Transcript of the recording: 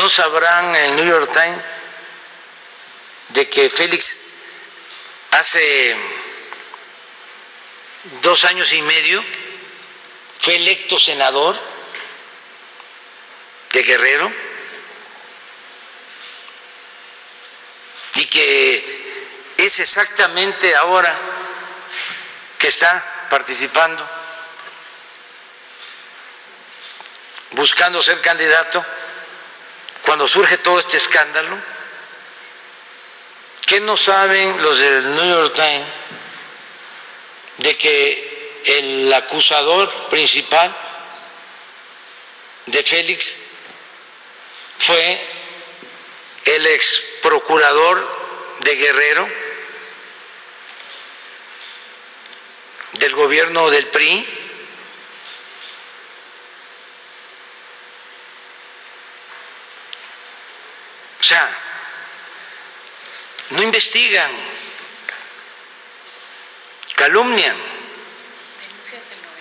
no sabrán en el New York Times de que Félix hace 2 años y medio fue electo senador de Guerrero y que es exactamente ahora que está participando, buscando ser candidato, cuando surge todo este escándalo. ¿Qué no saben los del New York Times de que el acusador principal de Félix fue el ex procurador de Guerrero del gobierno del PRI? O sea, no investigan, calumnian. Denuncias del